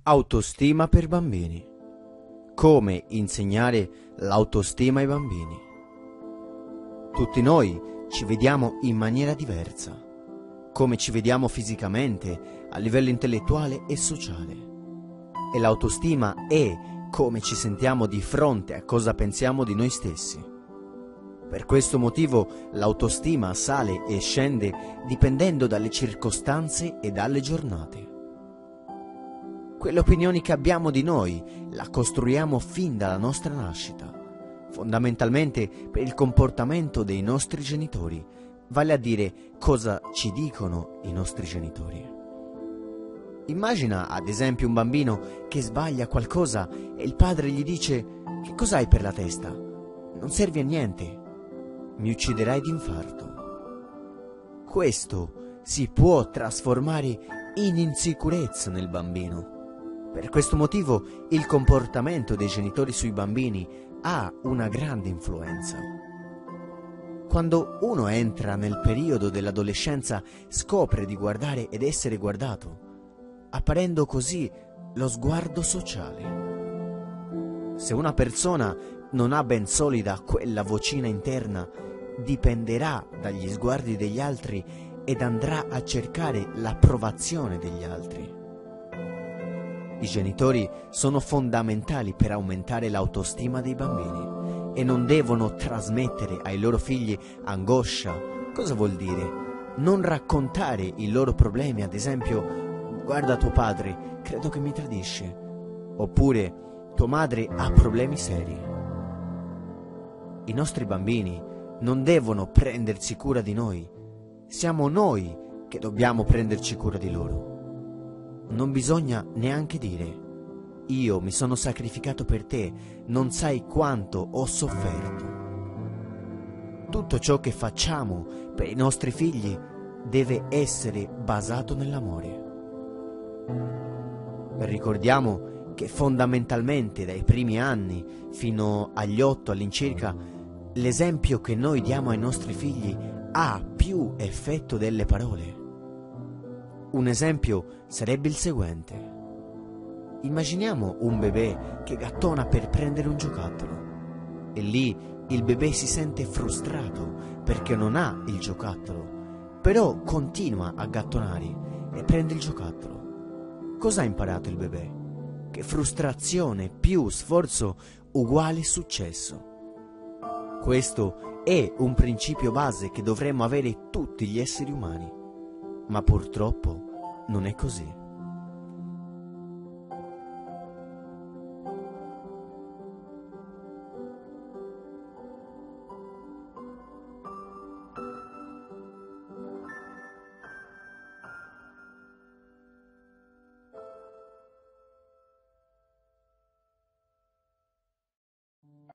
Autostima per bambini. Come insegnare l'autostima ai bambini. Tutti noi ci vediamo in maniera diversa, come ci vediamo fisicamente, a livello intellettuale e sociale. E l'autostima è come ci sentiamo di fronte a cosa pensiamo di noi stessi. Per questo motivo l'autostima sale e scende dipendendo dalle circostanze e dalle giornate. Quelle opinioni che abbiamo di noi la costruiamo fin dalla nostra nascita, fondamentalmente per il comportamento dei nostri genitori, vale a dire cosa ci dicono i nostri genitori. Immagina ad esempio un bambino che sbaglia qualcosa e il padre gli dice: «Che cos'hai per la testa? Non servi a niente, mi ucciderai d'infarto». Questo si può trasformare in insicurezza nel bambino. Per questo motivo il comportamento dei genitori sui bambini ha una grande influenza. Quando uno entra nel periodo dell'adolescenza scopre di guardare ed essere guardato, apparendo così lo sguardo sociale. Se una persona non ha ben solida quella vocina interna, dipenderà dagli sguardi degli altri ed andrà a cercare l'approvazione degli altri. I genitori sono fondamentali per aumentare l'autostima dei bambini e non devono trasmettere ai loro figli angoscia. Cosa vuol dire? Non raccontare i loro problemi, ad esempio: «Guarda tuo padre, credo che mi tradisce», oppure «Tua madre ha problemi seri». I nostri bambini non devono prendersi cura di noi, siamo noi che dobbiamo prenderci cura di loro. Non bisogna neanche dire: «Io mi sono sacrificato per te, non sai quanto ho sofferto». Tutto ciò che facciamo per i nostri figli deve essere basato nell'amore. Ricordiamo che fondamentalmente dai primi anni fino agli 8 all'incirca l'esempio che noi diamo ai nostri figli ha più effetto delle parole. Un esempio sarebbe il seguente. Immaginiamo un bebè che gattona per prendere un giocattolo e lì il bebè si sente frustrato perché non ha il giocattolo, però continua a gattonare e prende il giocattolo. Cosa ha imparato il bebè? Che frustrazione più sforzo uguale successo. Questo è un principio base che dovremmo avere tutti gli esseri umani. Ma purtroppo non è così.